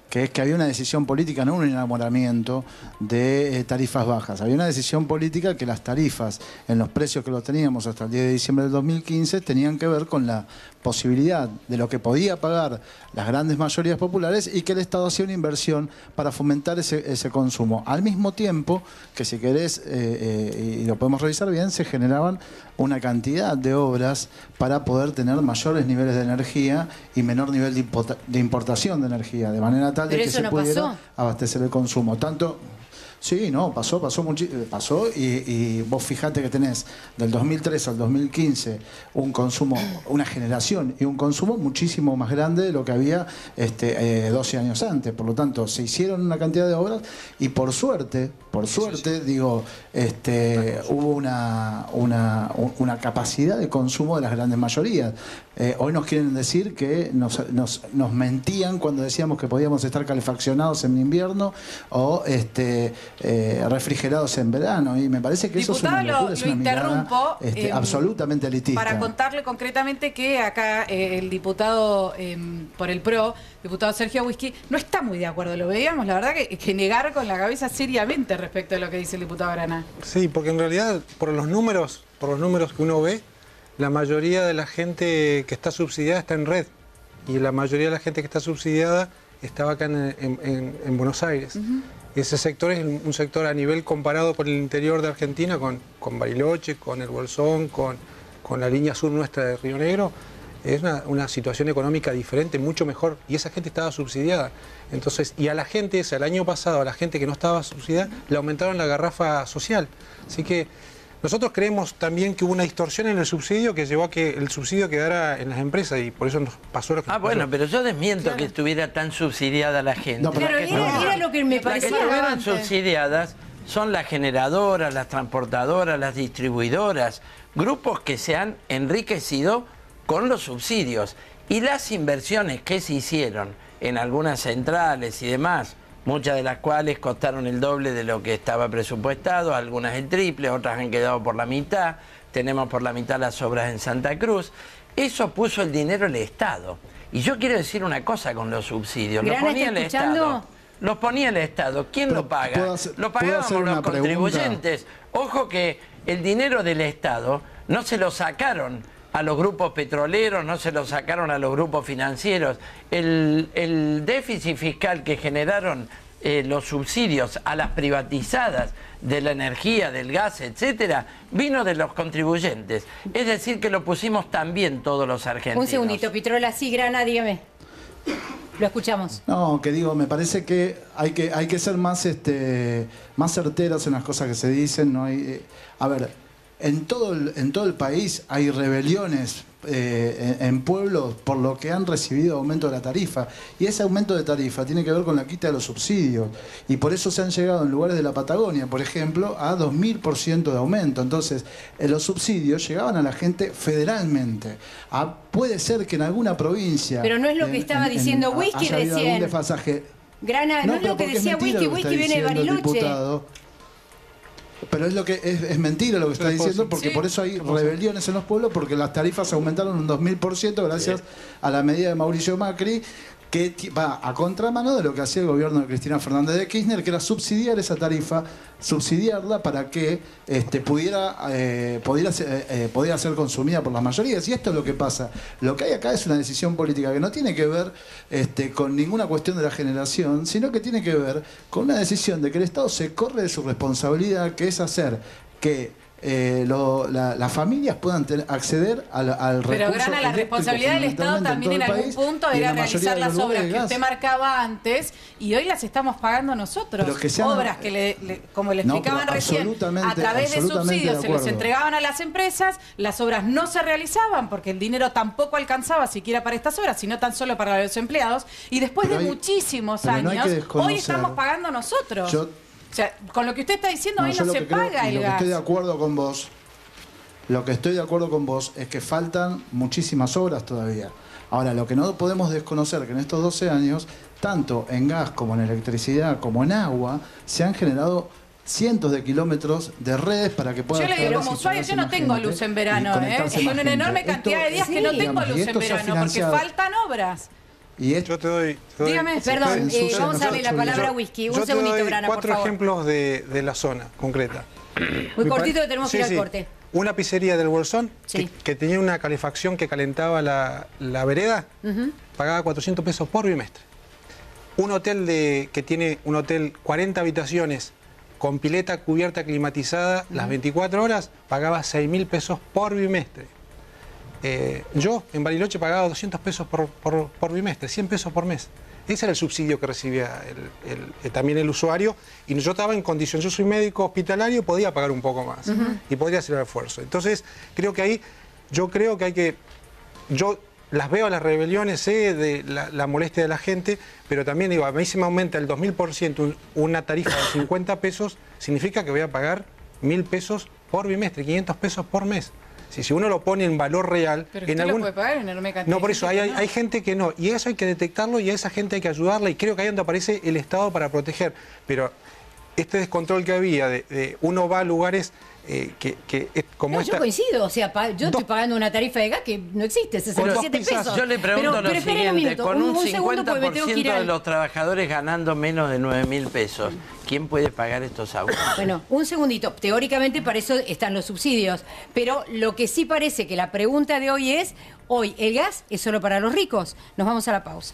que es que había una decisión política, no un enamoramiento de eh, tarifas bajas. Había una decisión política que las tarifas en los precios que los teníamos hasta el diez de diciembre del dos mil quince tenían que ver con la posibilidad de lo que podía pagar las grandes mayorías populares y que el Estado hacía una inversión para fomentar ese, ese consumo. Al mismo tiempo que, si querés, eh, eh, y lo podemos revisar bien, se generaban una cantidad de obras para poder tener mayores niveles de energía y menor nivel de, import de importación de energía, de manera tal de que se no pudiera pasó. abastecer el consumo. Tanto... Sí, no, pasó, pasó mucho, pasó y, y vos fijate que tenés del dos mil tres al dos mil quince un consumo, una generación y un consumo muchísimo más grande de lo que había este, eh, doce años antes. Por lo tanto, se hicieron una cantidad de obras y por suerte, por suerte, digo, este, hubo una, una, una capacidad de consumo de las grandes mayorías. Eh, hoy nos quieren decir que nos, nos, nos mentían cuando decíamos que podíamos estar calefaccionados en invierno o este, eh, refrigerados en verano. Y me parece que Diputado, eso es una locura, lo, es lo una mirada interrumpo, este, eh, absolutamente elitista. para contarle concretamente que acá eh, el diputado eh, por el P R O, diputado Sergio Whisky, no está muy de acuerdo. Lo veíamos, la verdad, que, que negar con la cabeza seriamente respecto a lo que dice el diputado Grana. Sí, porque en realidad, por los números, por los números que uno ve, la mayoría de la gente que está subsidiada está en red. Y la mayoría de la gente que está subsidiada estaba acá en, en, en, en Buenos Aires. Uh-huh. Ese sector es un sector a nivel comparado con el interior de Argentina, con, con Bariloche, con el Bolsón, con, con la línea sur nuestra de Río Negro. Es una, una situación económica diferente, mucho mejor. Y esa gente estaba subsidiada. Entonces, y a la gente esa, el año pasado, a la gente que no estaba subsidiada, le aumentaron la garrafa social. Así que nosotros creemos también que hubo una distorsión en el subsidio que llevó a que el subsidio quedara en las empresas y por eso nos pasó lo que Ah, nos pasó. bueno, pero yo desmiento claro. que estuviera tan subsidiada la gente. No, pero claro, era, no. era lo que me parecía. Las que estuvieron subsidiadas son las generadoras, las transportadoras, las distribuidoras, grupos que se han enriquecido con los subsidios. Y las inversiones que se hicieron en algunas centrales y demás, muchas de las cuales costaron el doble de lo que estaba presupuestado, algunas el triple, otras han quedado por la mitad, tenemos por la mitad las obras en Santa Cruz. Eso puso el dinero el Estado. Y yo quiero decir una cosa con los subsidios, los ponía el Estado. Los ponía el Estado. ¿Quién Pero lo paga? Hacer, lo pagábamos los contribuyentes. Pregunta? Ojo que el dinero del Estado no se lo sacaron a los grupos petroleros, no se lo sacaron a los grupos financieros. El, el déficit fiscal que generaron eh, los subsidios a las privatizadas de la energía, del gas, etcétera, vino de los contribuyentes. Es decir, que lo pusimos también todos los argentinos. Un segundito, Pitrola, sí, Grana, dígame. Lo escuchamos. No, que digo, me parece que hay que, hay que ser más, este, más certeros en las cosas que se dicen. No hay, eh, a ver, En todo, el, en todo el país hay rebeliones eh, en, en pueblos por lo que han recibido aumento de la tarifa. Y ese aumento de tarifa tiene que ver con la quita de los subsidios. Y por eso se han llegado en lugares de la Patagonia, por ejemplo, a dos mil por ciento de aumento. Entonces, eh, los subsidios llegaban a la gente federalmente. A, puede ser que en alguna provincia... Pero no es lo que en, estaba en, diciendo en, Whisky haya habido recién. algún desfasaje. Grana, no, no es lo que decía Whisky, Whisky viene de Bariloche. Pero es lo que es, es mentira lo que está diciendo, porque sí. por eso hay rebeliones en los pueblos, porque las tarifas aumentaron un dos mil por ciento gracias sí. a la medida de Mauricio Macri, que va a contramano de lo que hacía el gobierno de Cristina Fernández de Kirchner, que era subsidiar esa tarifa, subsidiarla para que este, pudiera, eh, pudiera, ser, eh, pudiera ser consumida por las mayorías. Y esto es lo que pasa. Lo que hay acá es una decisión política que no tiene que ver este, con ninguna cuestión de la generación, sino que tiene que ver con una decisión de que el Estado se corre de su responsabilidad, que es hacer que Eh, lo, la, las familias puedan tener, acceder al, al recurso. Pero Grana, la responsabilidad del Estado también en, en algún punto era realizar las obras que usted marcaba antes y hoy las estamos pagando nosotros. Que sean, obras que, le, le, como le explicaban no, recién, a través de subsidios de se los entregaban a las empresas, las obras no se realizaban porque el dinero tampoco alcanzaba siquiera para estas obras, sino tan solo para los empleados. Y después pero de hay, muchísimos años, no hoy estamos pagando nosotros. Yo, O sea, con lo que usted está diciendo, no, hoy no se paga el gas. Lo que estoy de acuerdo con vos, lo que estoy de acuerdo con vos es que faltan muchísimas obras todavía. Ahora, lo que no podemos desconocer que en estos doce años, tanto en gas como en electricidad como en agua, se han generado cientos de kilómetros de redes para que puedan... Yo le digo, como usuario, yo no tengo luz en verano, ¿eh? Con una enorme cantidad de días que no tengo luz en verano, porque faltan obras. Y es... Yo te doy... te doy- Dígame, te perdón, doy- eh, vamos a darle la palabra a Whisky. Un yo te segundito, doy Brana, por cuatro favor. ejemplos de, de la zona concreta. Muy Me cortito pare- que tenemos que Sí, ir al sí. corte. Una pizzería del Bolsón Sí. que, que tenía una calefacción que calentaba la, la vereda, Ujú. pagaba cuatrocientos pesos por bimestre. Un hotel de, que tiene un hotel cuarenta habitaciones con pileta cubierta climatizada las veinticuatro horas, pagaba seis mil pesos por bimestre. Eh, yo en Bariloche pagaba doscientos pesos por, por, por bimestre, cien pesos por mes. Ese era el subsidio que recibía el- el- eh, también el usuario, y yo estaba en condición, yo soy médico hospitalario, podía pagar un poco más Ujú. y podría hacer el esfuerzo. Entonces, creo que ahí, yo creo que hay que, yo las veo las rebeliones, sé de la, la molestia de la gente, pero también digo, a mí se me aumenta el dos mil por ciento un- una tarifa de cincuenta pesos, significa que voy a pagar mil pesos por bimestre, quinientos pesos por mes. Si, si uno lo pone en valor real, Pero en usted algún... lo puede pagar en enorme cantidad. No, por de eso, gente hay, que hay, hay gente que no, y eso hay que detectarlo y a esa gente hay que ayudarla, y creo que ahí es donde aparece el Estado para proteger. Pero este descontrol que había, de, de uno va a lugares eh, que, que es como No, esta... yo coincido, o sea, pa- yo estoy pagando una tarifa de gas que no existe, sesenta y siete pesos. Yo le pregunto pero, lo pero espere un siguiente, minuto, con un, un segundo porque me tengo que ir cincuenta por ciento de al... los trabajadores ganando menos de nueve mil pesos, ¿quién puede pagar estos aumentos? Bueno, un segundito. Teóricamente para eso están los subsidios. Pero lo que sí parece que la pregunta de hoy es, hoy el gas es solo para los ricos. Nos vamos a la pausa.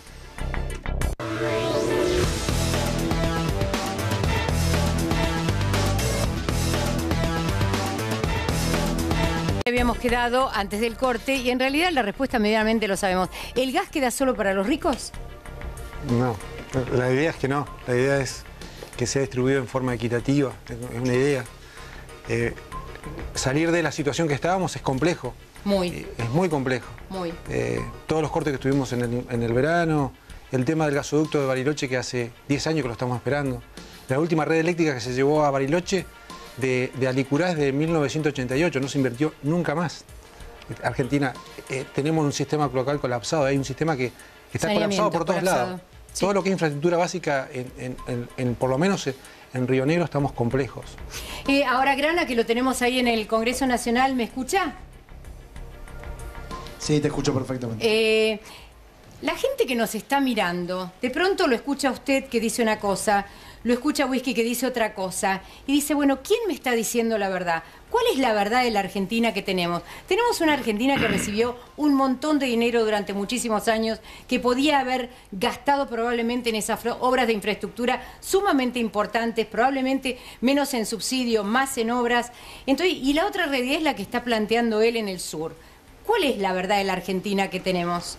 Habíamos quedado antes del corte y en realidad la respuesta medianamente lo sabemos. ¿El gas queda solo para los ricos? No, la idea es que no. La idea es que sea distribuido en forma equitativa. Es una idea. Eh, salir de la situación que estábamos es complejo. Muy, Es muy complejo. muy. Eh, todos los cortes que tuvimos en el, en el verano, el tema del gasoducto de Bariloche que hace diez años que lo estamos esperando, la última red eléctrica que se llevó a Bariloche de, de Alicurá es de mil novecientos ochenta y ocho, no se invirtió nunca más. Argentina, eh, tenemos un sistema cloacal colapsado, hay un sistema que está Saneamiento, colapsado por todos colapsado. lados. Todo lo que es infraestructura básica, en, en- en- en- por lo menos en Río Negro estamos complejos. Eh, ahora, Grana, que lo tenemos ahí en el Congreso Nacional, ¿me escucha? Sí, te escucho perfectamente. Eh, la gente que nos está mirando, de pronto lo escucha a usted que dice una cosa, lo escucha a Whisky que dice otra cosa, y dice, bueno, ¿quién me está diciendo la verdad? ¿Cuál es la verdad de la Argentina que tenemos? Tenemos una Argentina que recibió un montón de dinero durante muchísimos años, que podía haber gastado probablemente en esas fro- obras de infraestructura sumamente importantes, probablemente menos en subsidio, más en obras. Entonces, y la otra realidad es la que está planteando él en el sur. ¿Cuál es la verdad de la Argentina que tenemos?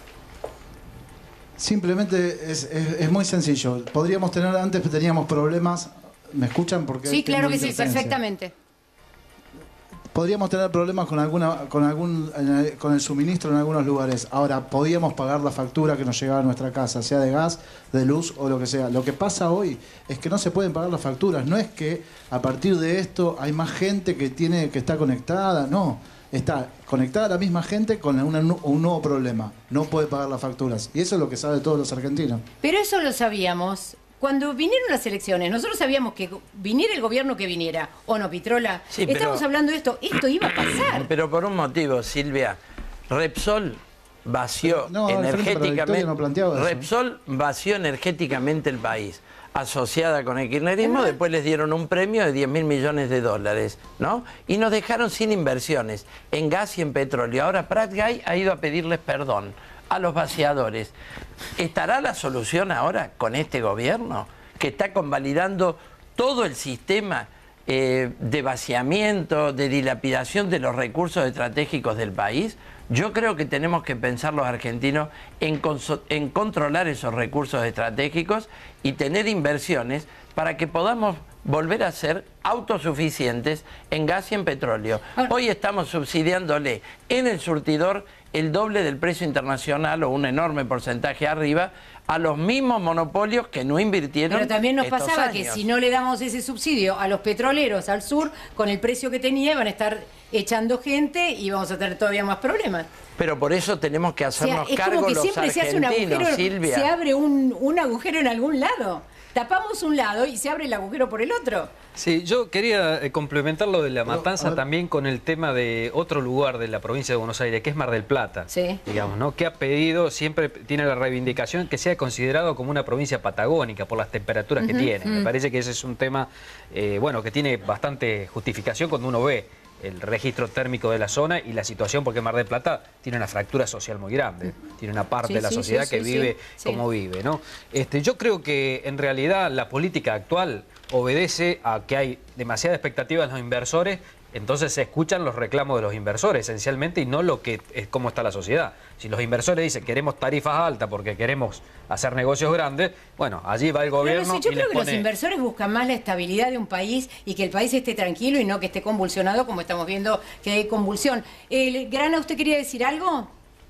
Simplemente es, es- es muy sencillo. Podríamos tener, antes teníamos problemas, ¿me escuchan? Porque Sí, tengo claro que sí, interferencia. perfectamente. Podríamos tener problemas con alguna, con algún, eh, con el suministro en algunos lugares. Ahora, podíamos pagar la factura que nos llegaba a nuestra casa, sea de gas, de luz o lo que sea. Lo que pasa hoy es que no se pueden pagar las facturas. No es que a partir de esto hay más gente que tiene, que está conectada, no. Está conectada la misma gente con una nu- un nuevo problema. No puede pagar las facturas. Y eso es lo que saben todos los argentinos. Pero eso lo sabíamos. Cuando vinieron las elecciones, nosotros sabíamos que viniera el gobierno que viniera, o no, Pitrola. Sí, pero- Estamos hablando de esto, esto iba a pasar. Pero por un motivo, Silvia. Repsol vació No, el Frente para la Victoria energéticamente. no planteaba eso. Repsol vació energéticamente el país. Asociada con el kirchnerismo, después les dieron un premio de diez mil millones de dólares, ¿no? Y nos dejaron sin inversiones en gas y en petróleo. Ahora Prat Gay ha ido a pedirles perdón a los vaciadores. ¿Estará la solución ahora con este gobierno que está convalidando todo el sistema eh, de vaciamiento, de dilapidación de los recursos estratégicos del país? Yo creo que tenemos que pensar los argentinos en, conso- en controlar esos recursos estratégicos y tener inversiones para que podamos volver a ser autosuficientes en gas y en petróleo. Hoy estamos subsidiándole en el surtidor el doble del precio internacional o un enorme porcentaje arriba a los mismos monopolios que no invirtieron. Pero también nos estos pasaba que años. si no le damos ese subsidio a los petroleros al sur, con el precio que tenía, iban a estar echando gente y vamos a tener todavía más problemas. Pero por eso tenemos que O sea, hacernos es cargo como que los siempre se hace un argentinos, agujero, Silvia. se abre un, un agujero en algún lado. Tapamos un lado y se abre el agujero por el otro. Sí, yo quería eh, complementar lo de La Matanza también con el tema de otro lugar de la provincia de Buenos Aires, que es Mar del Plata. Sí. Digamos, ¿no? Que ha pedido, siempre tiene la reivindicación que sea considerado como una provincia patagónica por las temperaturas que Ujú. tiene. Me Mm. parece que ese es un tema, eh, bueno, que tiene bastante justificación cuando uno ve el registro térmico de la zona y la situación, porque Mar del Plata tiene una fractura social muy grande, tiene una parte Sí, de la sí, sociedad sí, que sí, vive sí, como vive, ¿no? Este, yo creo que en realidad la política actual obedece a que hay demasiada expectativa en los inversores, entonces se escuchan los reclamos de los inversores esencialmente y no lo que es cómo está la sociedad. Si los inversores dicen queremos tarifas altas porque queremos hacer negocios grandes, bueno, allí va el Pero gobierno no sé, yo y creo les que los pone... inversores buscan más la estabilidad de un país y que el país esté tranquilo y no que esté convulsionado como estamos viendo que hay convulsión. El, Grana, ¿usted quería decir algo?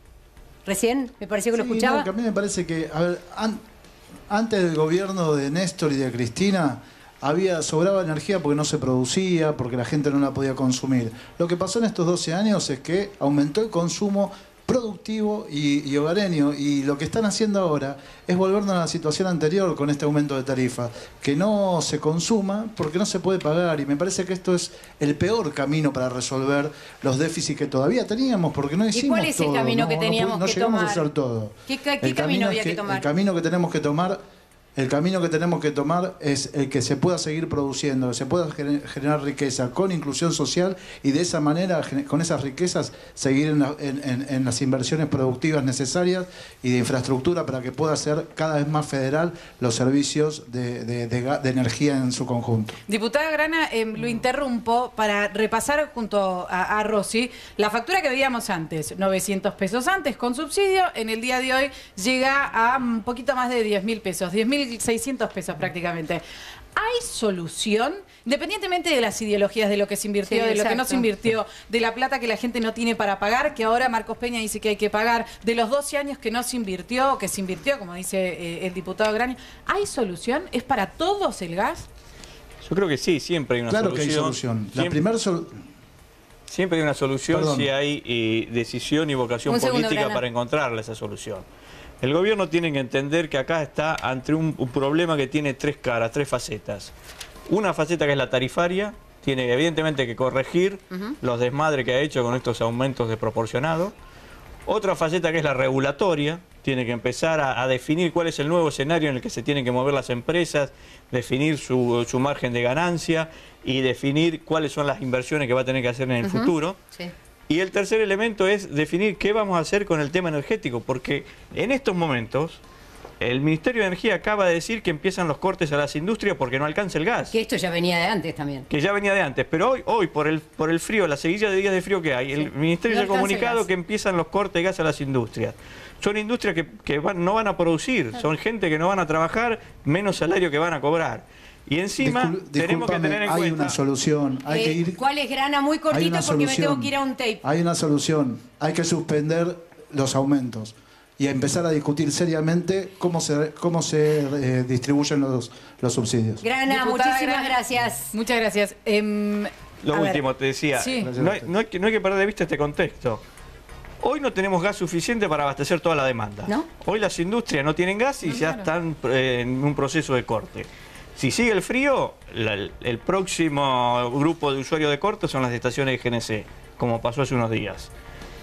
Recién, me pareció que lo Sí, escuchaba. no, que a mí me parece que, a ver, an- antes del gobierno de Néstor y de Cristina, había sobraba energía porque no se producía, porque la gente no la podía consumir. Lo que pasó en estos doce años es que aumentó el consumo productivo y, y hogareño, y lo que están haciendo ahora es volvernos a la situación anterior con este aumento de tarifas, que no se consuma porque no se puede pagar, y me parece que esto es el peor camino para resolver los déficits que todavía teníamos, porque no hicimos cuál es el todo, camino no, que no teníamos pu- no que llegamos tomar? a hacer todo. ¿Qué, ca- qué El camino es había que, tomar? El camino que tenemos que tomar, el camino que tenemos que tomar es el que se pueda seguir produciendo, que se pueda gener- generar riqueza con inclusión social, y de esa manera, gen- con esas riquezas, seguir en, la- en- en- en las inversiones productivas necesarias y de infraestructura para que pueda ser cada vez más federal los servicios de, de- de ga- de energía en su conjunto. Diputada Grana, eh, lo interrumpo para repasar junto a, a Rosy la factura que veíamos antes, novecientos pesos antes con subsidio, en el día de hoy llega a un poquito más de diez mil pesos, diez mil seiscientos pesos prácticamente. ¿Hay solución? Independientemente de las ideologías, de lo que se invirtió, Sí, de lo que no exacto. se invirtió, de la plata que la gente no tiene para pagar, que ahora Marcos Peña dice que hay que pagar, de los doce años que no se invirtió, o que se invirtió, como dice eh, el diputado Grani, ¿hay solución? ¿Es para todos el gas? Yo creo que sí, siempre hay una Claro solución. que hay solución. La Siempre- primera solu- Siempre hay una solución Perdón. si hay eh, decisión y vocación Un segundo, política Grana. para encontrarle esa solución. El gobierno tiene que entender que acá está ante un, un problema que tiene tres caras, tres facetas. Una faceta que es la tarifaria, tiene evidentemente que corregir Ujú. los desmadres que ha hecho con estos aumentos desproporcionados. Otra faceta que es la regulatoria, tiene que empezar a, a definir cuál es el nuevo escenario en el que se tienen que mover las empresas, definir su, su margen de ganancia y definir cuáles son las inversiones que va a tener que hacer en el Ujú. futuro. Sí. Y el tercer elemento es definir qué vamos a hacer con el tema energético, porque en estos momentos el Ministerio de Energía acaba de decir que empiezan los cortes a las industrias porque no alcanza el gas. Que esto ya venía de antes también. Que ya venía de antes, pero hoy, hoy por el por el frío, la seguilla de días de frío que hay, el Ministerio No ya ha alcanza el comunicado gas. que empiezan los cortes de gas a las industrias. Son industrias que, que van- no van a producir, son gente que no van a trabajar, menos salario que van a cobrar. Y encima Discul- tenemos que discúlpame, tener en hay cuenta... una solución. Hay Eh, que ir. ¿Cuál es, Grana? Muy Hay cortito una porque me solución. tengo que ir a un tape. Hay una solución. Hay que suspender los aumentos y empezar a discutir seriamente cómo se cómo se eh, distribuyen los, los subsidios. Grana, Diputada muchísimas Grana, gracias. Muchas gracias. Em, Lo a ver, último, te decía, Sí. no, hay, no hay que, no hay que perder de vista este contexto. Hoy no tenemos gas suficiente para abastecer toda la demanda. ¿No? Hoy las industrias no tienen gas y ya están eh, en un proceso de corte. Si sigue el frío, la- el, el próximo grupo de usuarios de corte son las estaciones de G N C, como pasó hace unos días.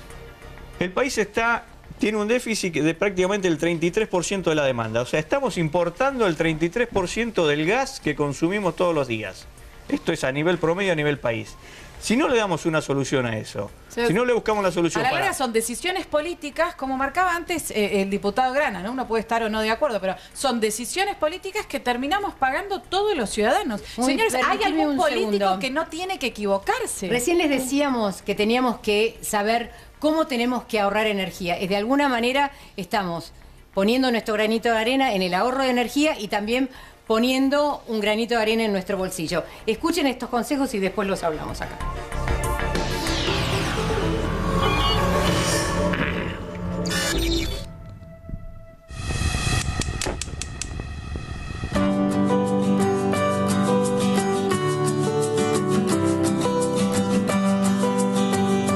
El país está tiene un déficit de prácticamente el treinta y tres por ciento de la demanda. O sea, estamos importando el treinta y tres por ciento del gas que consumimos todos los días. Esto es a nivel promedio, a nivel país. Si no le damos una solución a eso, Sí. si no le buscamos la A solución la para... larga son decisiones políticas, como marcaba antes eh, el diputado Grana, ¿no? Uno puede estar o no de acuerdo, pero son decisiones políticas que terminamos pagando todos los ciudadanos. Muy, Señores, ¿hay permitime algún un político segundo. que no tiene que equivocarse? Recién les decíamos que teníamos que saber cómo tenemos que ahorrar energía. Y de alguna manera estamos poniendo nuestro granito de arena en el ahorro de energía y también poniendo un granito de arena en nuestro bolsillo. Escuchen estos consejos y después los hablamos acá.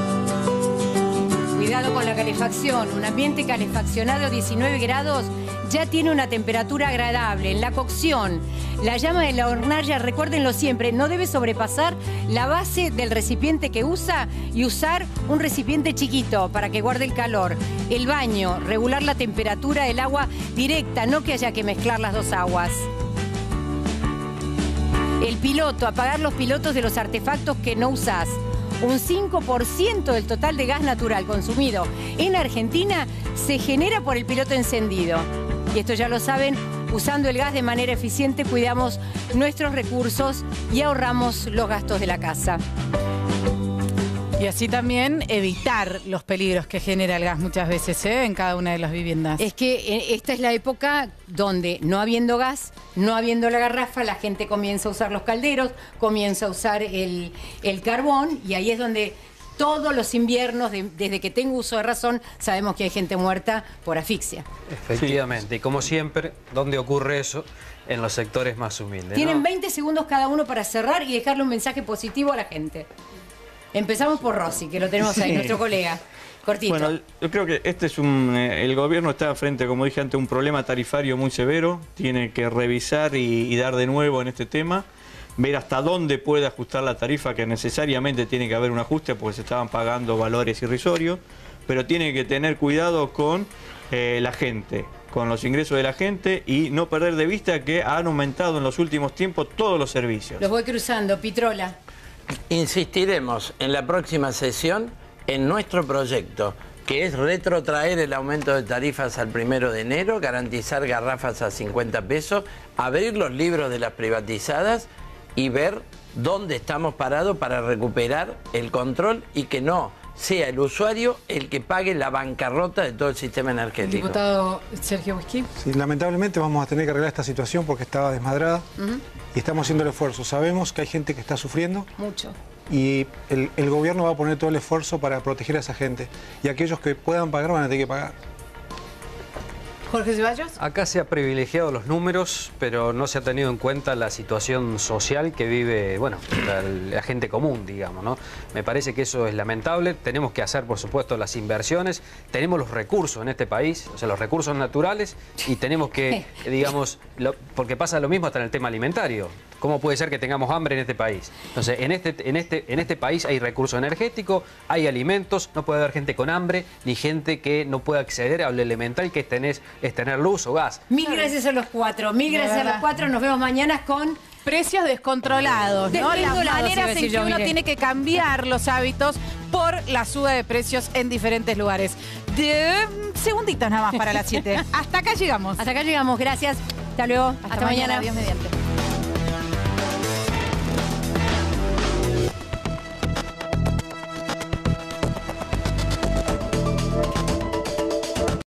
Cuidado con la calefacción. Un ambiente calefaccionado a diecinueve grados ya tiene una temperatura agradable. En la cocción, la llama de la hornalla, recuérdenlo siempre, no debe sobrepasar la base del recipiente que usa y usar un recipiente chiquito para que guarde el calor. El baño, regular la temperatura del agua directa, no que haya que mezclar las dos aguas. El piloto, apagar los pilotos de los artefactos que no usás. Un cinco por ciento del total de gas natural consumido en Argentina se genera por el piloto encendido. Y esto ya lo saben, usando el gas de manera eficiente cuidamos nuestros recursos y ahorramos los gastos de la casa. Y así también evitar los peligros que genera el gas muchas veces, ¿eh? En cada una de las viviendas. Es que esta es la época donde no habiendo gas, no habiendo la garrafa, la gente comienza a usar los calderos, comienza a usar el, el carbón y ahí es donde todos los inviernos, de, desde que tengo uso de razón, sabemos que hay gente muerta por asfixia. Efectivamente, y como siempre, ¿dónde ocurre eso? En los sectores más humildes. Tienen ¿no? veinte segundos cada uno para cerrar y dejarle un mensaje positivo a la gente. Empezamos por Rossi, que lo tenemos ahí, sí. Nuestro colega. Cortito. Bueno, yo creo que este es un... Eh, el gobierno está frente, como dije antes, a un problema tarifario muy severo. Tiene que revisar y, y dar de nuevo en este tema. Ver hasta dónde puede ajustar la tarifa, que necesariamente tiene que haber un ajuste porque se estaban pagando valores irrisorios. Pero tiene que tener cuidado con eh, la gente, con los ingresos de la gente y no perder de vista que han aumentado en los últimos tiempos todos los servicios. Los voy cruzando. Pitrola. Insistiremos en la próxima sesión en nuestro proyecto, que es retrotraer el aumento de tarifas al primero de enero, garantizar garrafas a cincuenta pesos, abrir los libros de las privatizadas y ver dónde estamos parados para recuperar el control y que no sea el usuario el que pague la bancarrota de todo el sistema energético. Diputado Sergio Busquí. Sí, lamentablemente vamos a tener que arreglar esta situación porque estaba desmadrada. Uh-huh. Y estamos haciendo el esfuerzo. Sabemos que hay gente que está sufriendo. Mucho. Y el, el gobierno va a poner todo el esfuerzo para proteger a esa gente. Y aquellos que puedan pagar van a tener que pagar. Jorge Ceballos. Acá se ha privilegiado los números, pero no se ha tenido en cuenta la situación social que vive, bueno, la, la gente común, digamos, ¿no? Me parece que eso es lamentable. Tenemos que hacer, por supuesto, las inversiones. Tenemos los recursos en este país, o sea, los recursos naturales, y tenemos que, digamos, lo, porque pasa lo mismo hasta en el tema alimentario. ¿Cómo puede ser que tengamos hambre en este país? Entonces, en este, en este, en este país hay recurso energético, hay alimentos, no puede haber gente con hambre, ni gente que no pueda acceder a lo elemental que es tener, es tener luz o gas. Mil gracias a los cuatro, mil gracias a los cuatro. Nos vemos mañana con... precios descontrolados, ¿no? Las maneras en que uno tiene que cambiar los hábitos por la suba de precios en diferentes lugares. De segunditos nada más para las siete. Hasta acá llegamos. Hasta acá llegamos, gracias. Hasta luego. Hasta, Hasta mañana. mañana. Adiós mediante.